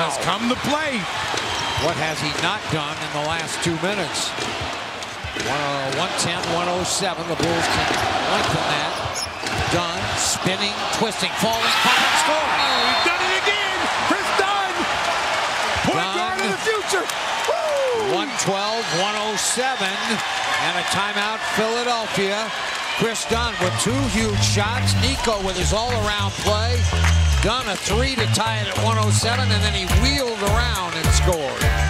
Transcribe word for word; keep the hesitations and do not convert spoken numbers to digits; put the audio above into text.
has come to play. What has he not done in the last two minutes? one ten, one oh seven. The Bulls can lengthen that. Dunn spinning, twisting, falling, falling, scoring. Oh, he's done it again. Kris Dunn. Point guard of the future. Woo! one twelve, one oh seven. And a timeout, Philadelphia. Kris Dunn with two huge shots. Nico with his all-around play. Dunn a three to tie it at one oh seven, and then he wheeled around and scored.